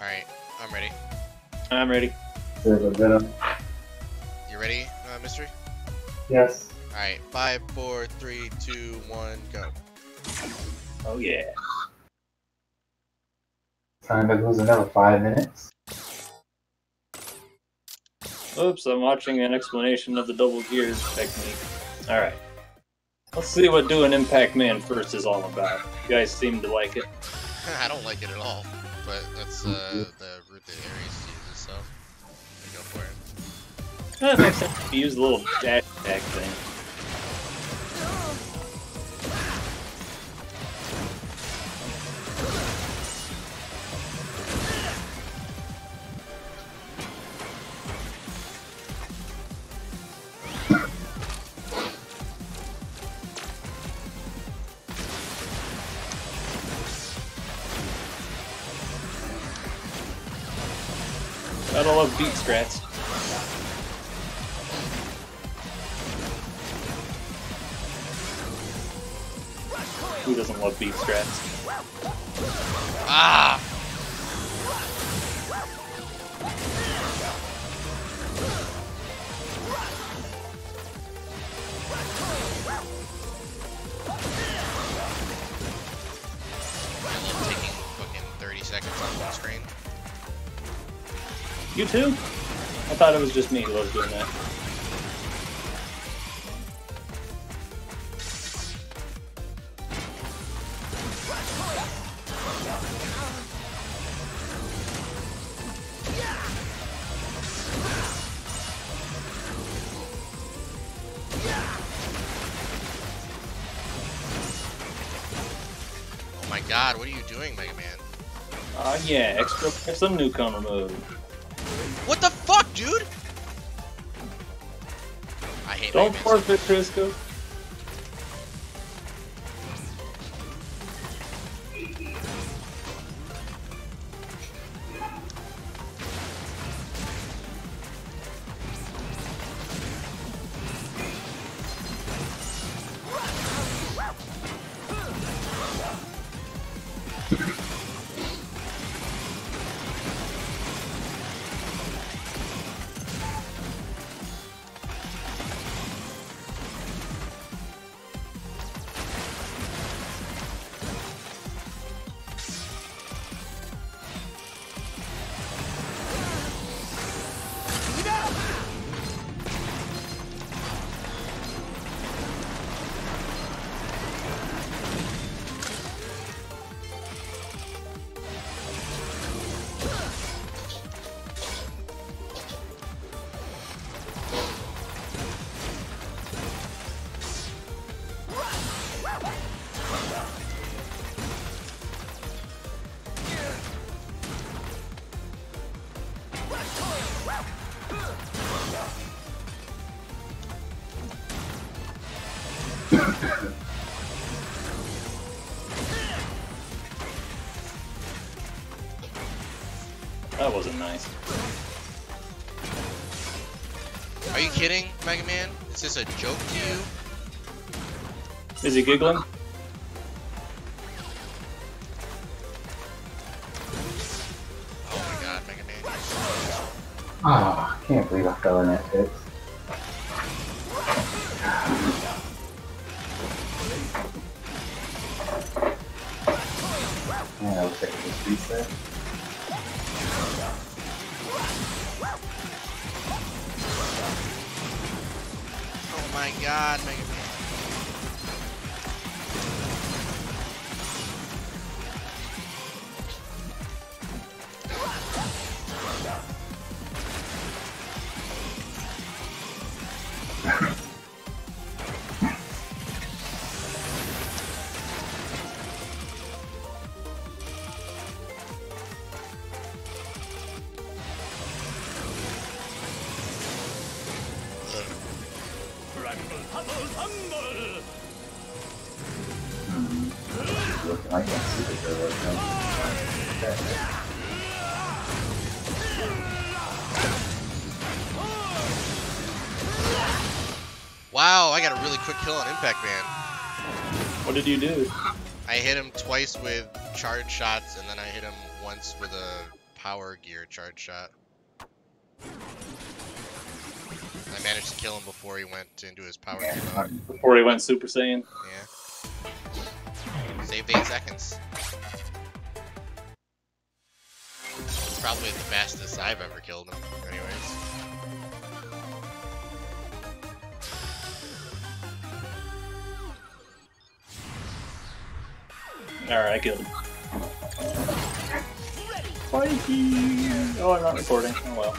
Alright, I'm ready. I'm ready. You ready, Mystery? Yes. Alright, 5, 4, 3, 2, 1, go. Oh yeah. Time to lose another 5 minutes. Oops, I'm watching an explanation of the double gears technique. Alright. Let's see what doing Impact Man first is all about. You guys seem to like it. I don't like it at all, but that's the route that Ares uses, so I go for it. That makes sense if you use the little dash attack thing. Gotta love beat strats. Who doesn't love beat strats? Ah! I love taking fucking 30 seconds on one screen. You too? I thought it was just me who was doing that. Oh my god, what are you doing, Mega Man? Yeah, extra newcomer mode. What the fuck, dude? I hate Don't Mega Man. forfeit, Crisco. That wasn't nice. Are you kidding, Mega Man? Is this a joke to you? Is he giggling? Oh my god, Mega Man. Ah, I can't believe I fell in that pit. Man, I wish I could just reset. Oh my god, Mega Man. Looking like that superhero right now. Wow, I got a really quick kill on Impact Man. What did you do? I hit him twice with charge shots, and then I hit him once with a power gear charge shot. I managed to kill him before he went into his power gear mode. Before he went Super Saiyan. Yeah. Saved 8 seconds. Probably the fastest I've ever killed him, anyways. Alright, I killed him. Mikey! Oh, I'm not recording. Oh well.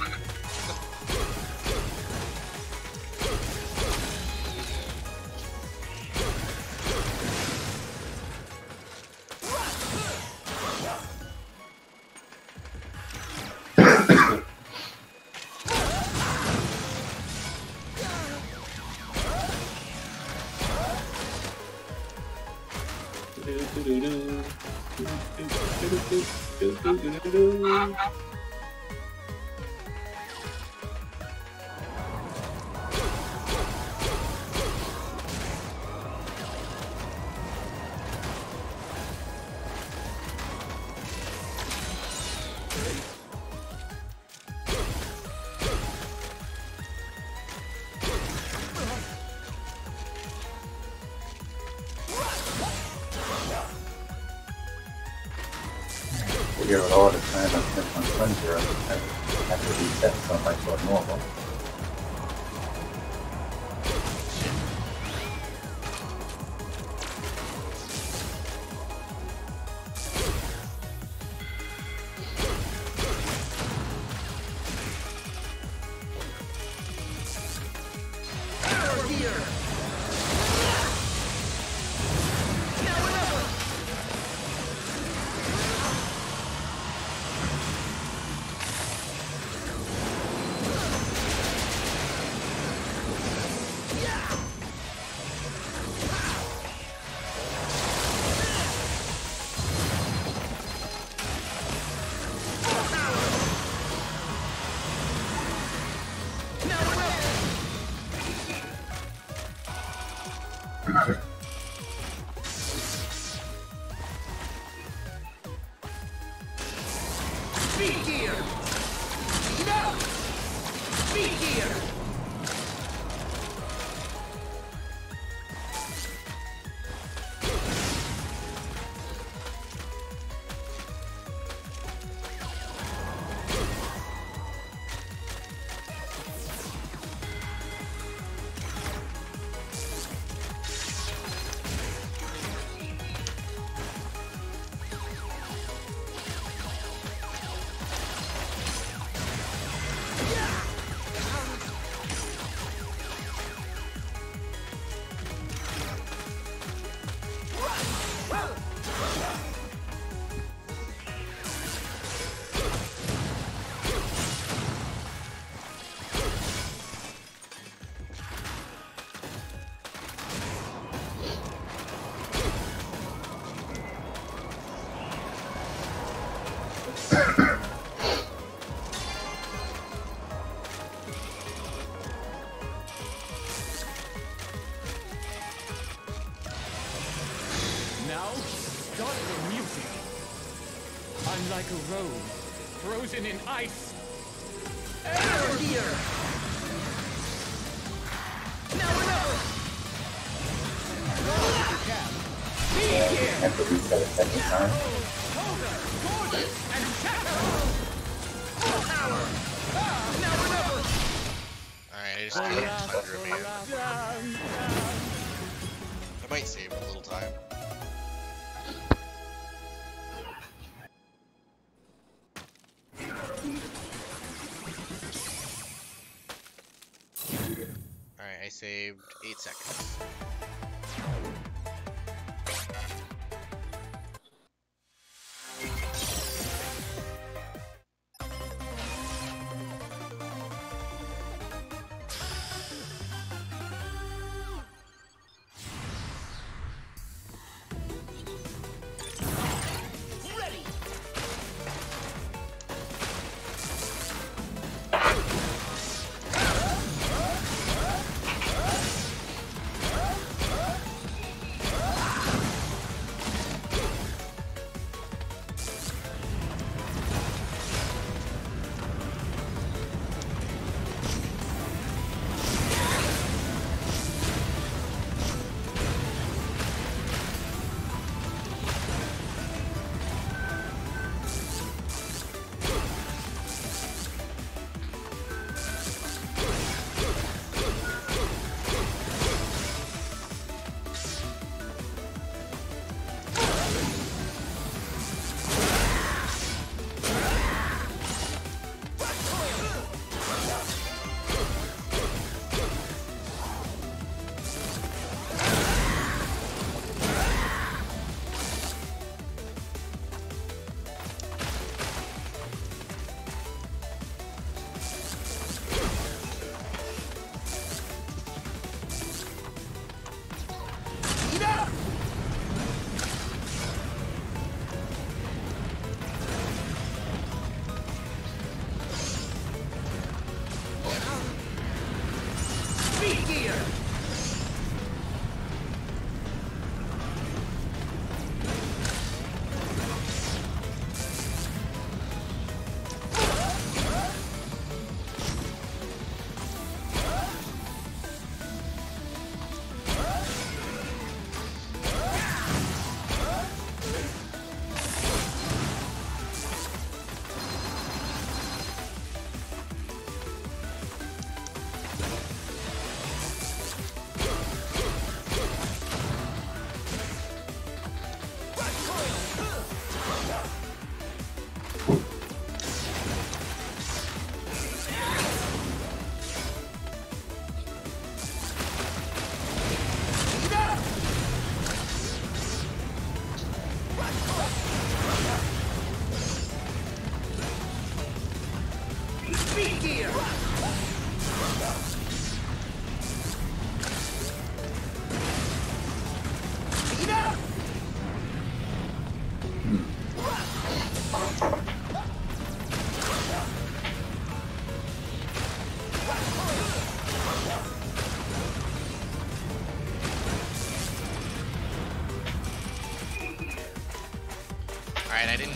Figure with all the time I've spent on Cleanser, I have to reset something to normal. I'm like a rose, frozen in ice. Power gear! Now Have to reset a second time. Alright, I just killed Tundra Man. I might save a little time. Alright, I saved 8 seconds.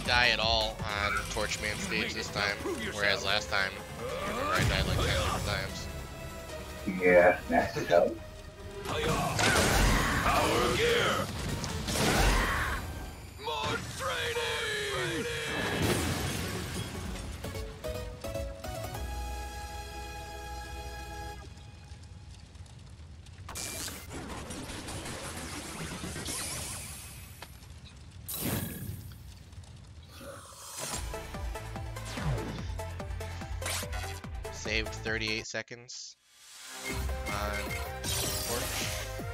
die at all on Torchman stage this time, whereas last time, I remember I died like 10 different times. Yeah, master help. Power gear. More training. Saved 38 seconds on Torch.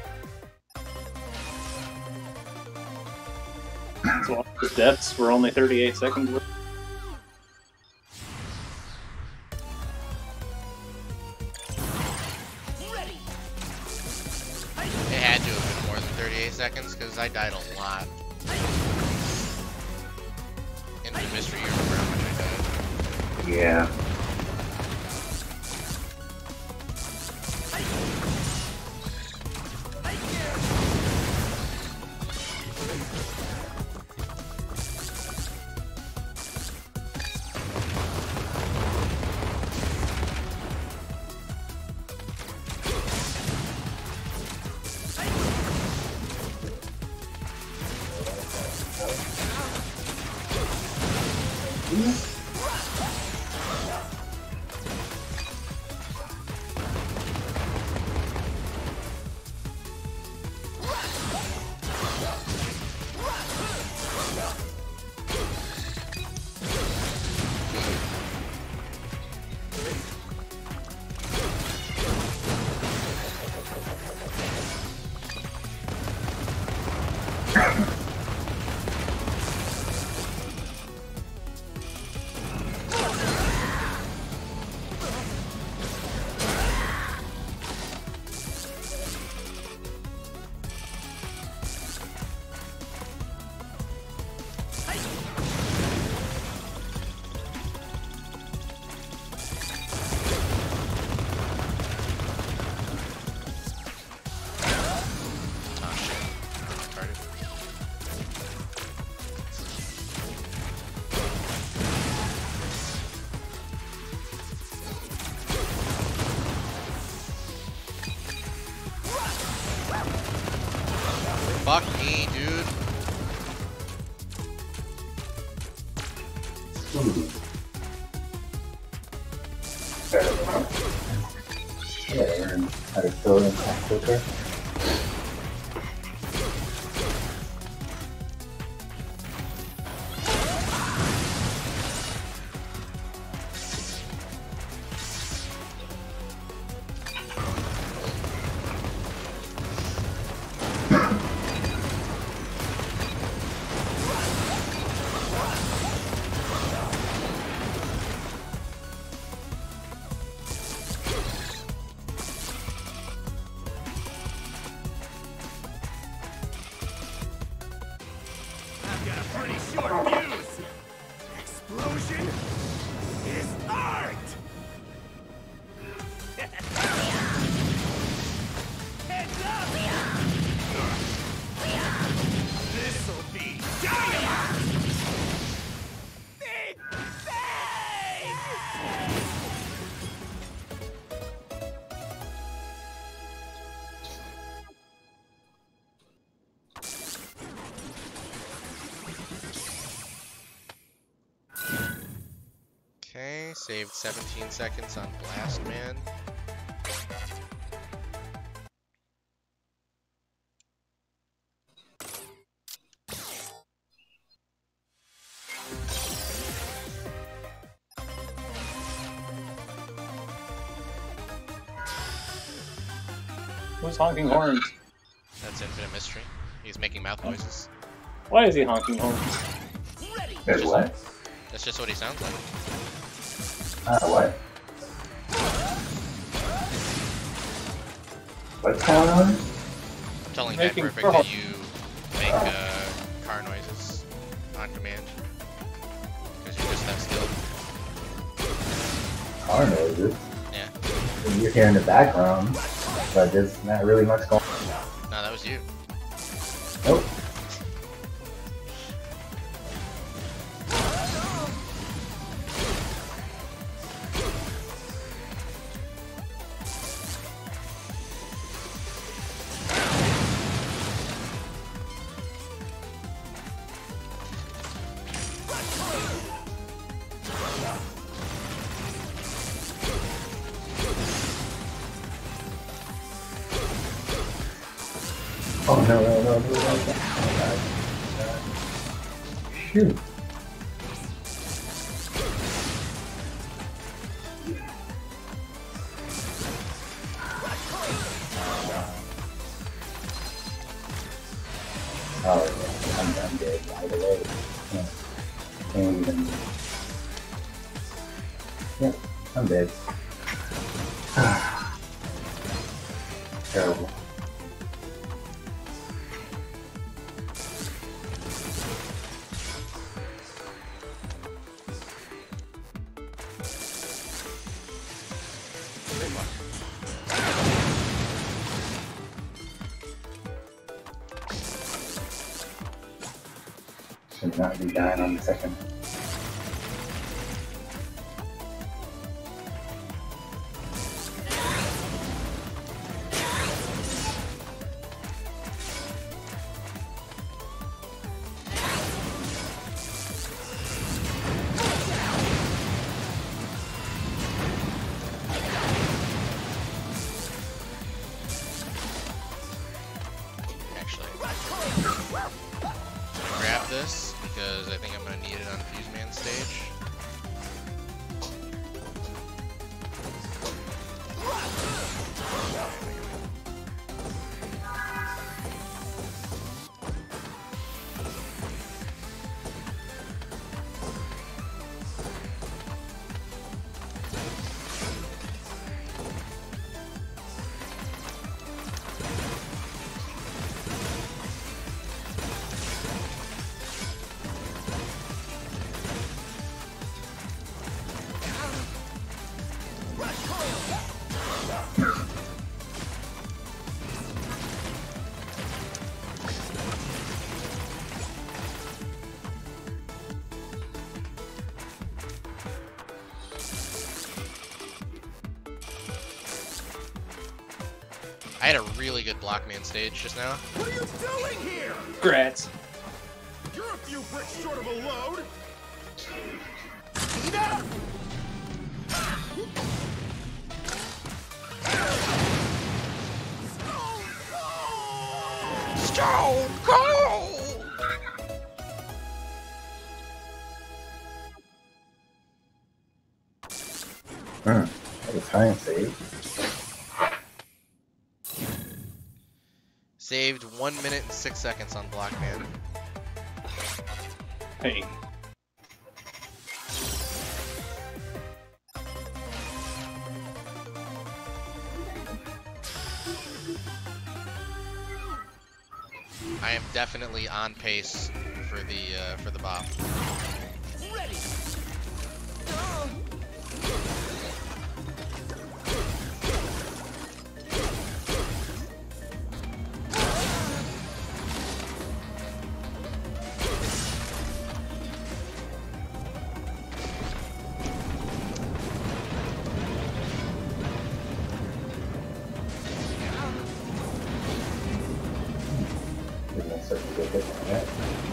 So the deaths were only 38 seconds worth. Ready. It had to have been more than 38 seconds because I died a lot. In the mystery, you remember how much I died? Yeah. Fuck me, dude. Yeah, learn how to fill in that quicker. I've got a pretty short fuse. Explosion is art. Heads up! This'll be dynamite. Big bang! Okay, saved 17 seconds on Blast Man. Who's honking horns? That's Infinite Mystery. He's making mouth noises. Why is he honking horns? Ready. There's what? That's just what he sounds like. What? What's going on? I'm telling Bad Making Perfect that you make car noises on command. Because you're just that skilled. Car noises. Yeah. You're here in the background, but there's not really much going on. No, that was you. Nope. Oh no, no, no, no, no, no. Shoot. Oh, yeah, I'm dead right away. Can't even. Yeah, I'm dead. Terrible. Should not be dying on the second. Actually, grab this because I think I'm gonna need it on Fuse Man stage. I had a really good Blockman stage just now. What are you doing here? Grats. You're a few bricks short of a load. Eat up! Stone Cold! That was high and save. Saved 1 minute and 6 seconds on Blockman. Hey. I am definitely on pace for the bop. Ready. Didn't such a good hit on that.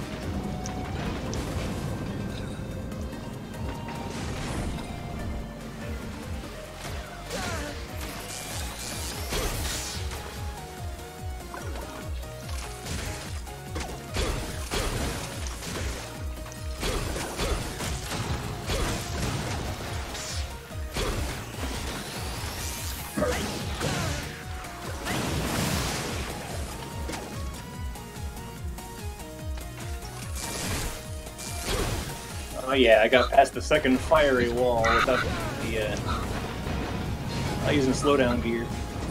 Oh yeah, I got past the second fiery wall without the not using slowdown gear.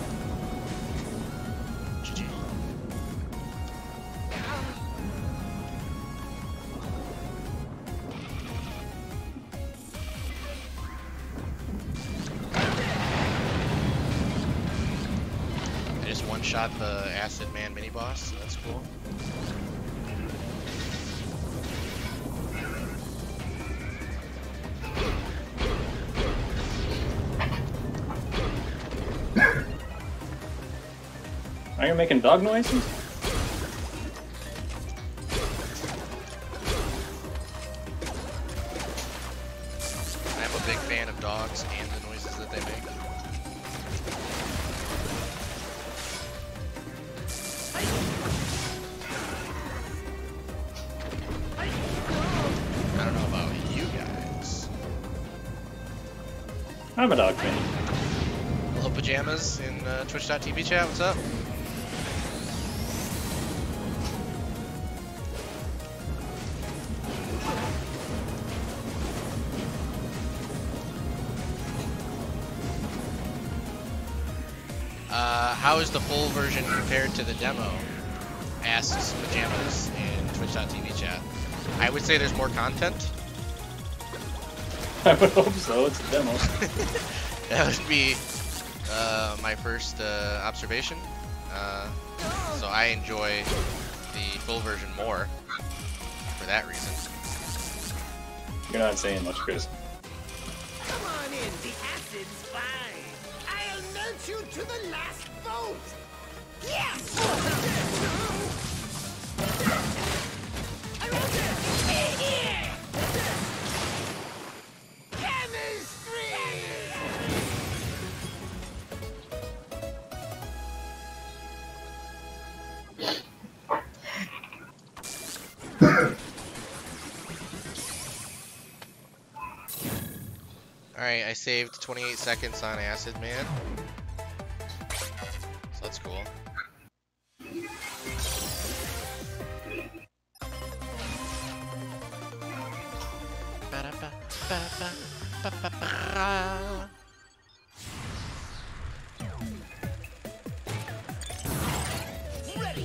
GG. I just one-shot the Acid Man mini boss. That's cool. Are you making dog noises? I'm a big fan of dogs and the noises that they make. I'm a dog fan. Hello, Pajamas in Twitch.tv chat. What's up? How is the full version compared to the demo? Asks Pajamas in Twitch.tv chat. I would say there's more content. I would hope so. It's a demo. That would be my first observation. So I enjoy the full version more for that reason. You're not saying much, Chris. Come on in, the acid's fine. I'll melt you to the last vote. Yes! Chemistry! Alright, I saved 28 seconds on Acid Man. So that's cool. Ready!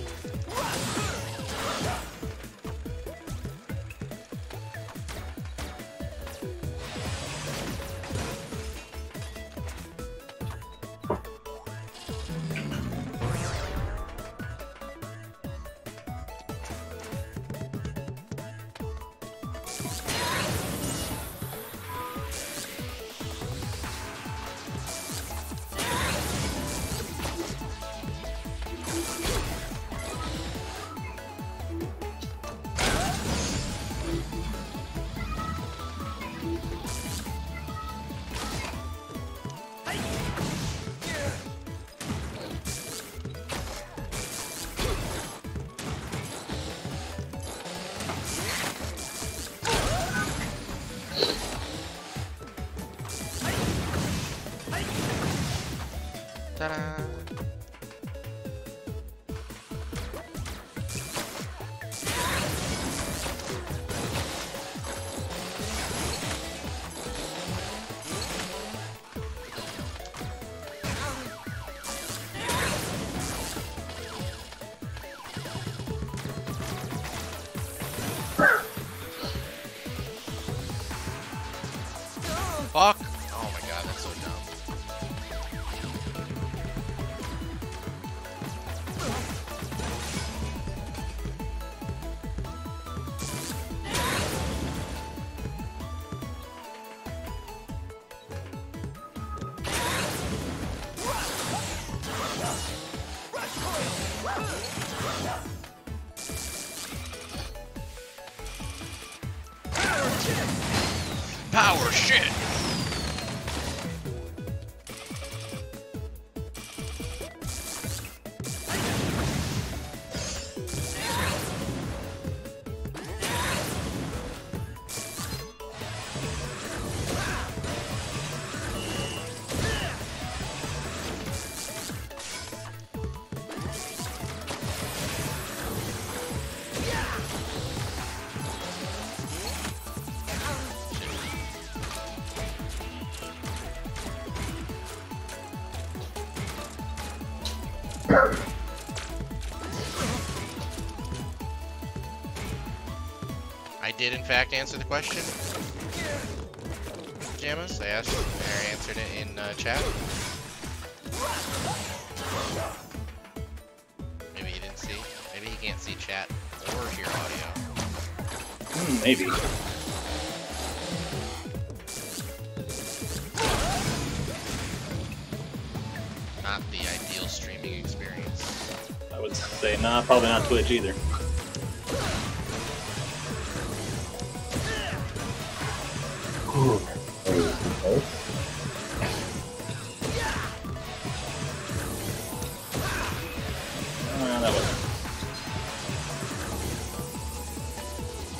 Ta-da! Fuck! Oh my god, that's so dumb. Power shit! I did in fact answer the question, Pajamas. I answered it in chat. Maybe he didn't see. Maybe he can't see chat or hear audio. Maybe. Not the ideal streaming experience. I would say, nah, probably not Twitch either. Ooh. Okay. That was.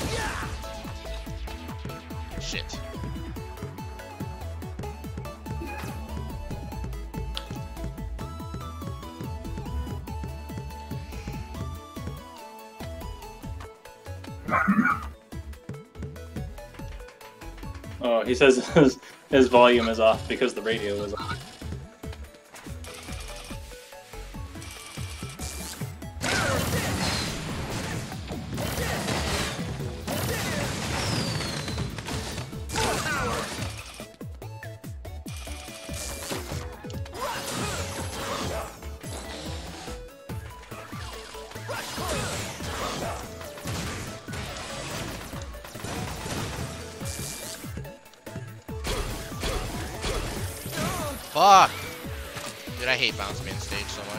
Shit. Oh, he says his volume is off because the radio is on. Fuck! Dude, I hate bounce main stage so much.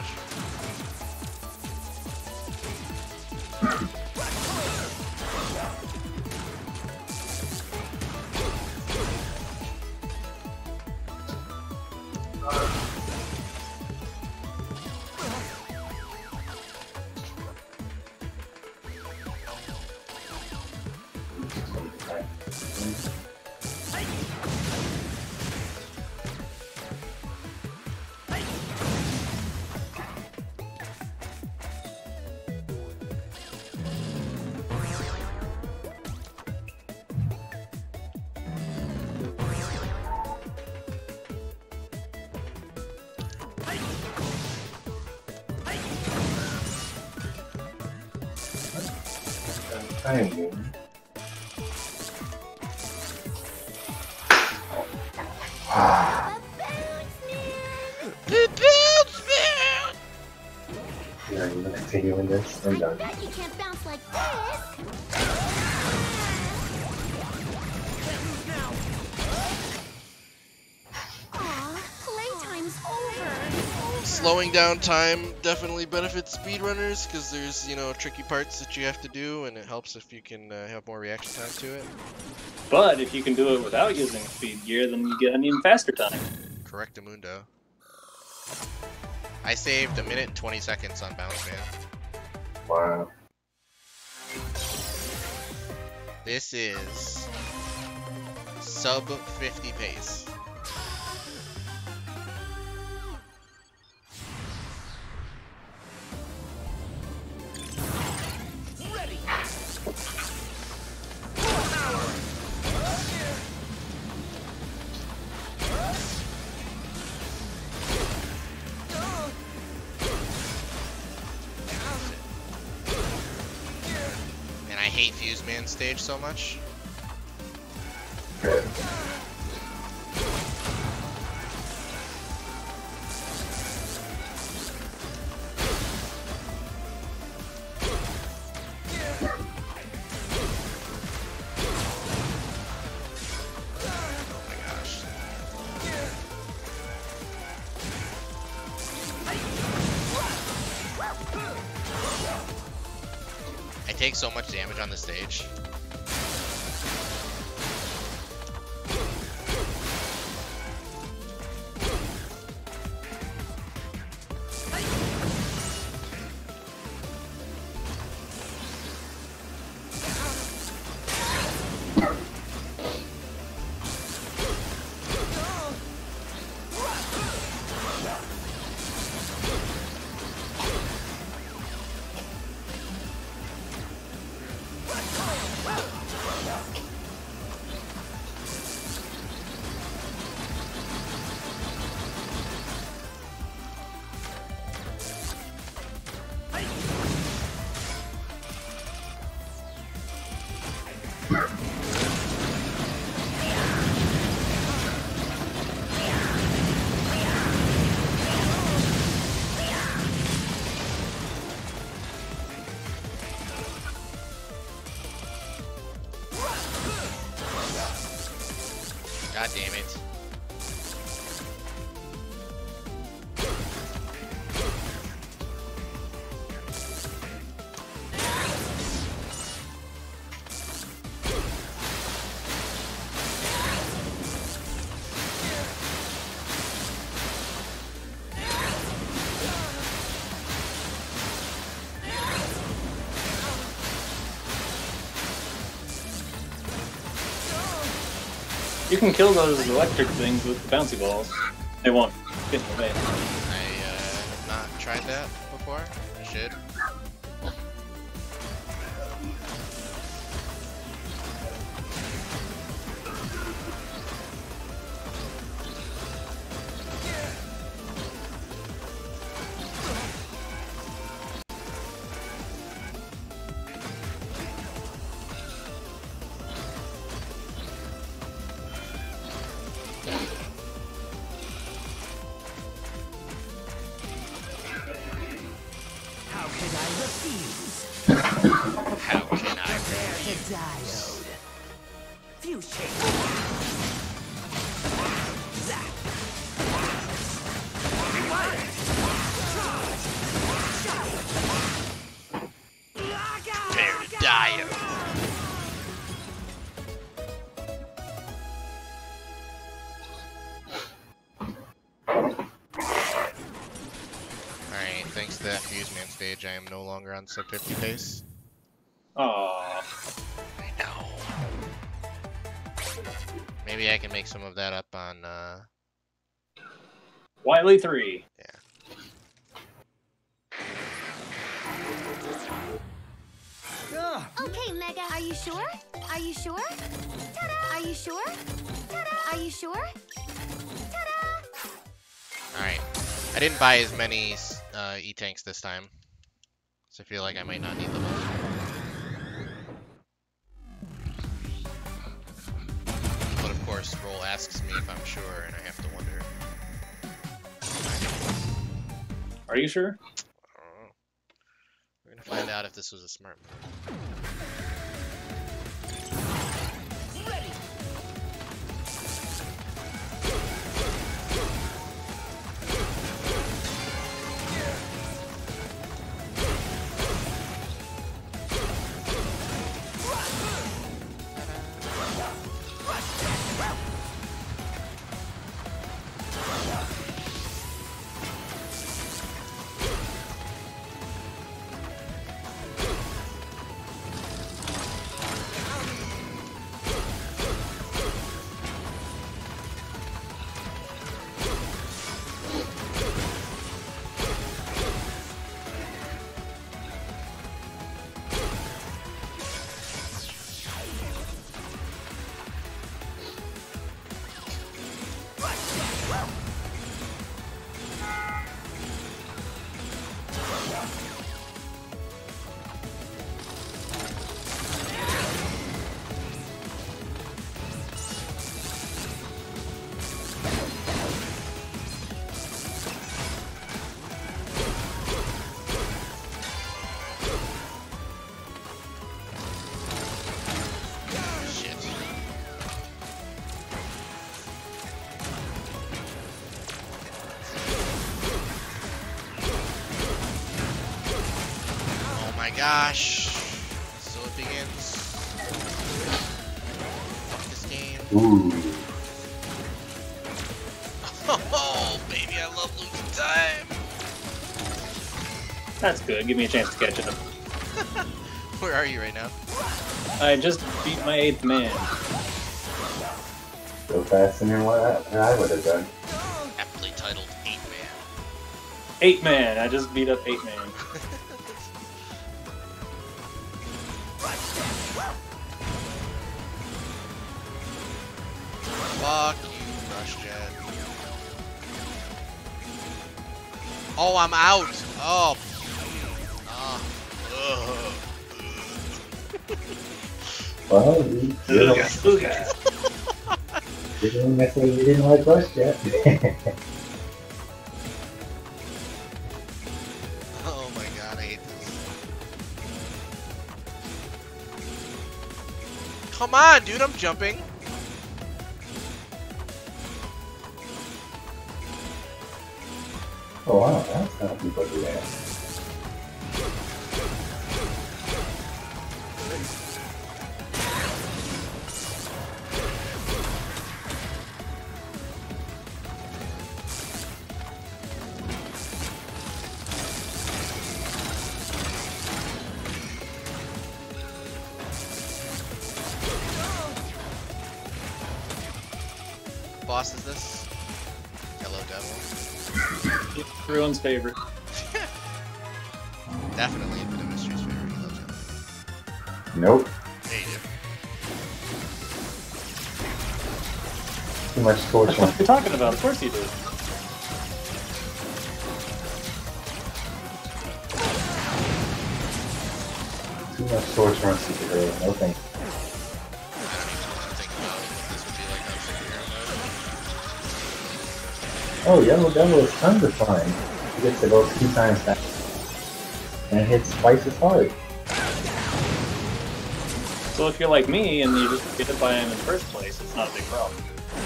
Timing. Yeah, you gonna continue in this? I'm done. Bet you can't bounce like this. Aw, playtime's over. Slowing down time definitely benefits speedrunners because there's, you know, tricky parts that you have to do, and it helps if you can have more reaction time to it. But if you can do it without using speed gear, then you get an even faster time. Correctamundo. I saved 1 minute and 20 seconds on Bounce Man. Wow. This is sub 50 pace. Ready. And I hate Fuse Man stage so much. Good. Oh my gosh. I take so much damage on the stage. God damn it. You can kill those electric things with the bouncy balls. They won't get in the way. I have not tried that before. I should. diode. Few shapes. Zap. Rewind. Charge. Shot. Prepare to die. Alright, thanks to that Fuse Man stage, I am no longer on sub 50 pace. Aww. I know. Maybe I can make some of that up on, Wily 3. yeah. Okay, Mega, are you sure? Are you sure? Ta-da! Are you sure? Ta-da! Are you sure? Ta-da! Alright. I didn't buy as many E-Tanks this time, so I feel like I might not need them all. But of course, Roll asks me if I'm sure, and I have to wonder. Are you sure? I don't know. We're gonna find out if this was a smart move. Ready. Shit. Oh my gosh. So it begins. Fuck this game. Ooh. Oh, baby, I love losing time. That's good. Give me a chance to catch up. Where are you right now? I just beat my 8th man. Go faster than what I would have done. Aptly titled 8-Man. 8 man. I just beat up 8 man. Fuck you, Rush Jet. Oh, I'm out. Oh. Ugh. Well, you didn't necessarily you didn't like us yet. Oh my god, I hate this. Come on, dude, I'm jumping. Oh wow, that's how people do that. Boss is this? Yellow Devil. Everyone's favorite. Definitely Infinite Mystery's favorite. He loves it. Nope. Hey, dude. Too much torture. What are you talking about? Of course you do. Too much torture on superhero. No thank you. I don't even want to think about what this would be like on superhero mode. Oh, Yellow Devil is tons of fun. He gets to go 2 times faster. And it hits twice as hard. So if you're like me and you just get hit by him in the first place, it's not a big problem.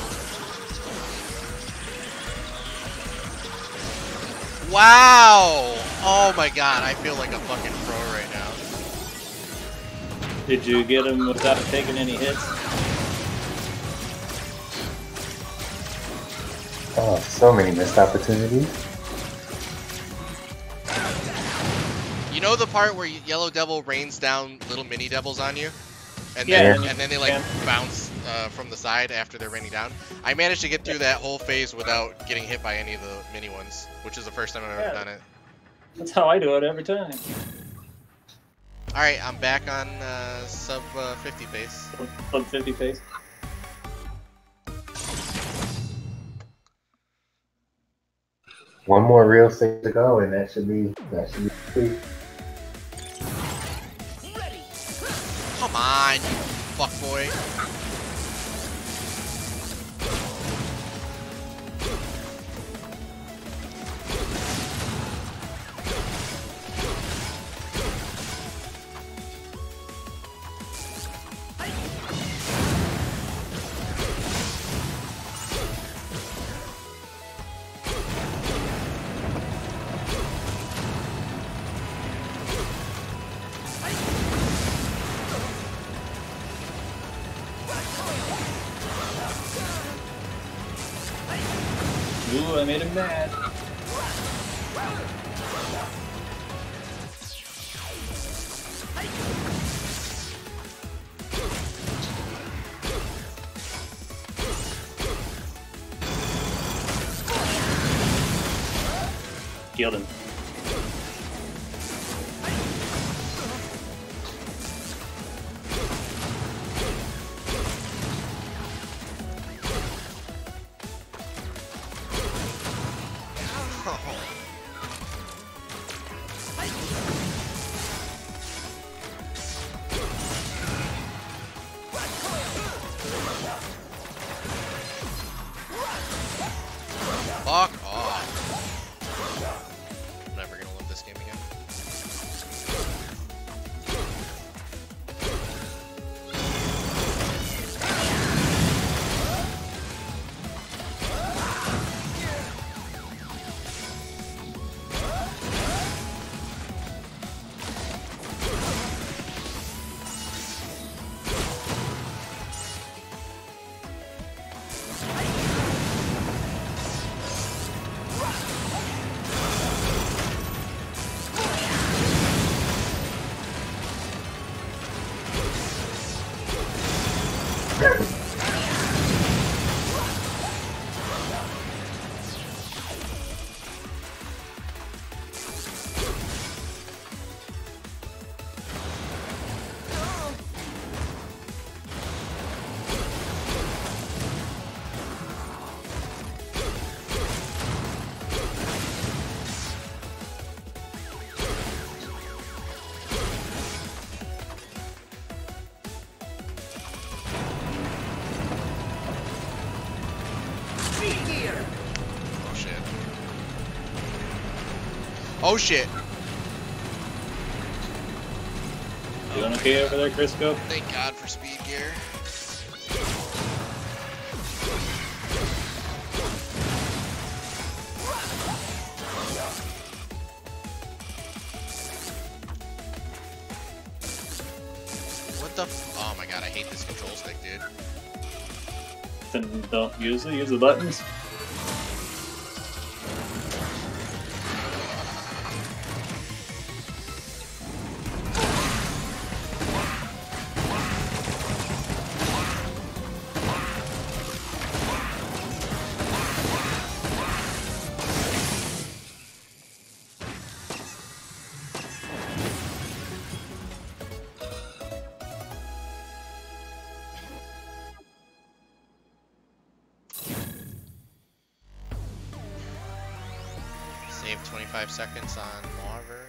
Wow! Oh my god, I feel like a fucking pro right now. Did you get him without taking any hits? Oh, so many missed opportunities. You know the part where Yellow Devil rains down little mini devils on you? And Yeah. then they like bounce from the side after they're raining down? I managed to get through that whole phase without getting hit by any of the mini ones, which is the first time I've ever done it. That's how I do it every time. Alright, I'm back on sub 50 pace. Sub 50 pace. One more real save to go, and that should be free. Come on, you fuckboy. Ooh, I made him mad. Killed him. Fuck off. I'm never gonna love this game again. Oh shit. Oh shit. Doing okay over there, Crisco? Thank God for speed gear. What the oh my god, I hate this control stick, dude. Then don't use it, use the buttons. Save 25 seconds on Marver.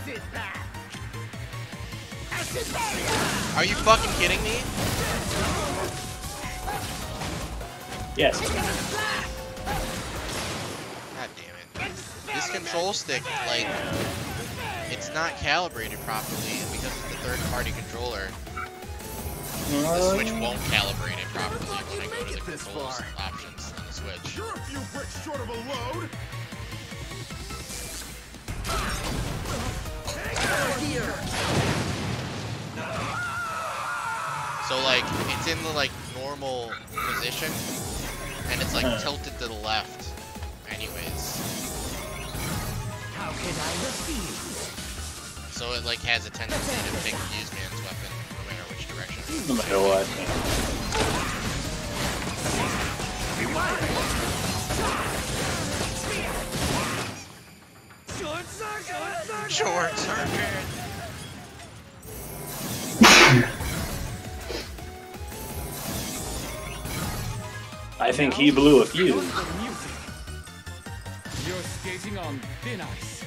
acid bath. Acid barrier. Are you fucking kidding me? Yes. God damn it. This control stick, like, it's not calibrated properly, and because it's a third-party controller, the Switch won't calibrate it properly when I go to the controls options on the Switch. You're a few bricks short of a load. So like, it's in the like normal position, and it's like tilted to the left anyways. How can I refuse? So it like has a tendency to pick Fuse Man's weapon no matter which direction. No matter what. Short circuit! Short circuit! I think he blew a fuse. The music. You're skating on thin ice.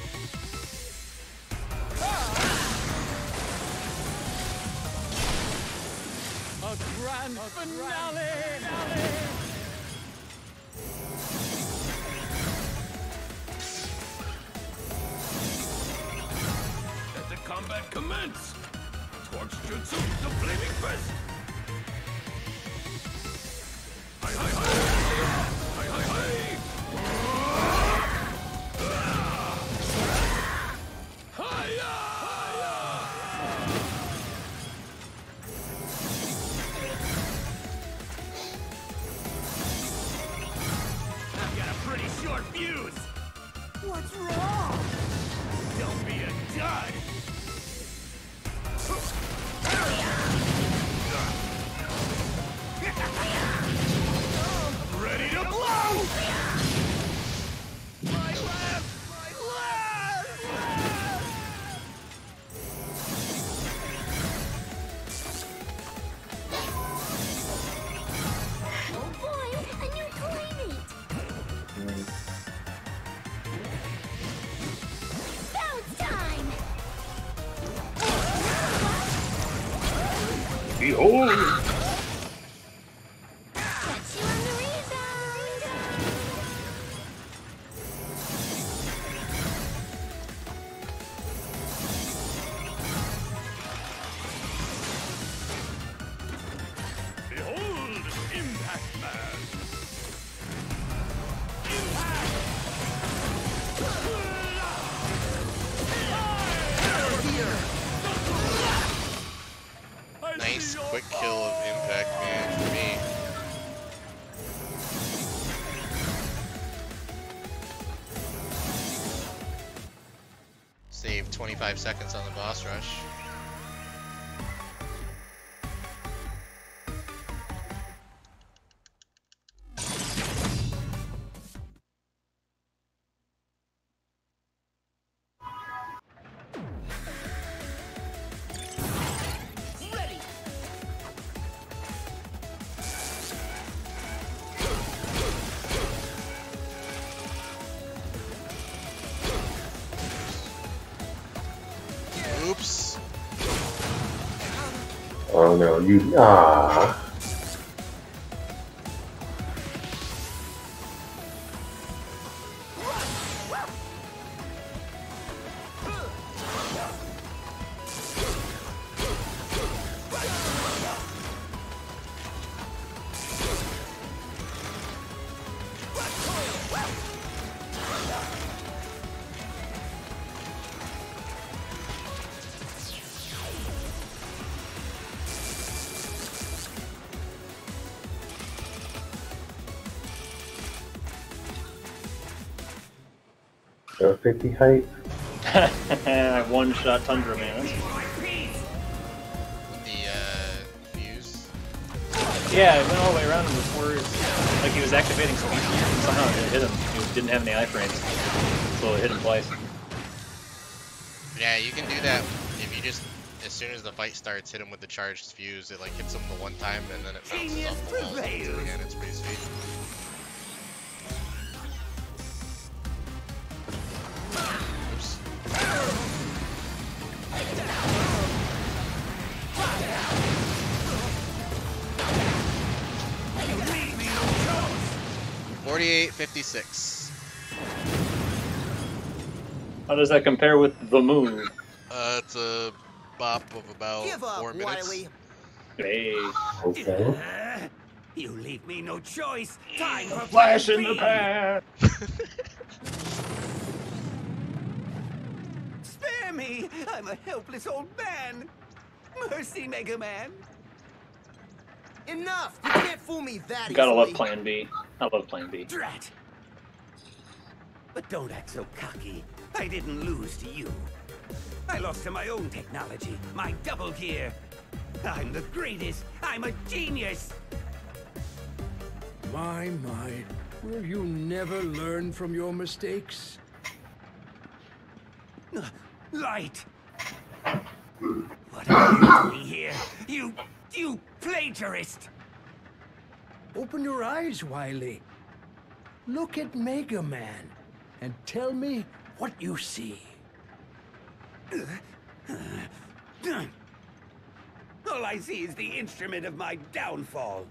A grand finale. Let the combat commence. Torch Jutsu, the flaming fist. Hi, hi, hi. Hi, hi, hi. I've got a pretty short fuse. What's wrong? Don't be a dud. Ready to blow! My left! My left! Oh boy, a new playmate. Bounce time. Behold! Catch you on the rebound. Behold, Impact Man! Nice quick kill of Impact Man for me. Save 25 seconds on the boss rush. Ready! Oops. Oh no, you ah. So 50 height. I one-shot Tundra Man. With the fuse. Yeah, it went all the way around him before like he was activating speed and somehow it hit him. He didn't have any iframes, so it hit him twice. Yeah, you can do that if you just, as soon as the fight starts, hit him with the charged fuse. It like hits him the one time and then it bounces off the walls again. It's pretty sweet. Oops. 48-56. How does that compare with the move? It's a bop of about Give up, 4 minutes. Wily. Hey, Okay. You leave me no choice. Time for flash in plan the B. pan. Spare me! I'm a helpless old man. Mercy, Mega Man. Enough! You can't fool me that Gotta love easily. Plan B. I love Plan B. Drat! But don't act so cocky. I didn't lose to you. I lost to my own technology, my double gear. I'm the greatest. I'm a genius. My, will you never learn from your mistakes? Light. What are you doing here? You plagiarist. Open your eyes, Wily. Look at Mega Man and tell me what you see. All I see is the instrument of my downfall.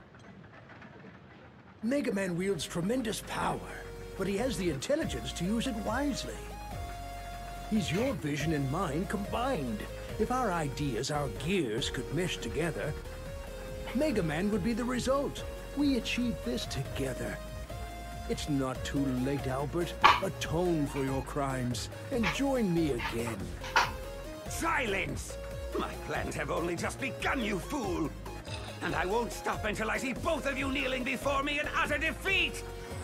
Mega Man wields tremendous power, but he has the intelligence to use it wisely. He's your vision and mine combined. If our ideas, our gears, could mesh together, Mega Man would be the result. We achieved this together. It's not too late, Albert. Atone for your crimes and join me again. Silence! My plans have only just begun, you fool! And I won't stop until I see both of you kneeling before me in utter defeat!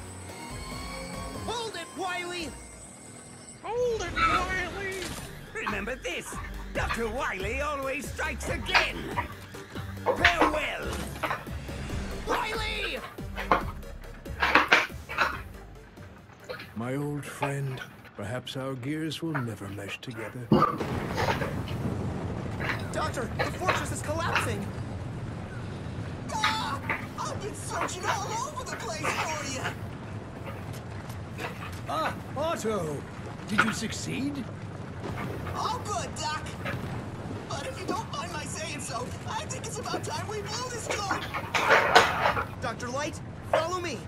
Hold it, Wily! Hold it, Wily! Remember this! Dr. Wily always strikes again! Farewell! Wily! My old friend, perhaps our gears will never mesh together. Doctor, the fortress is collapsing! Ah! I've been searching all over the place for you! Ah, Otto! Did you succeed? All good, Doc. But if you don't mind my saying so, I think it's about time we blew this joint! Dr. Light, follow me!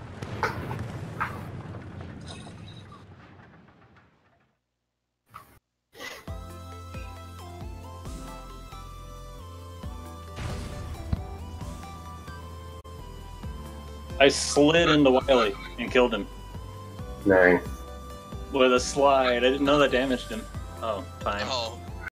I slid into Wily and killed him Nice. with a slide. I didn't know that damaged him. Oh, fine. Oh,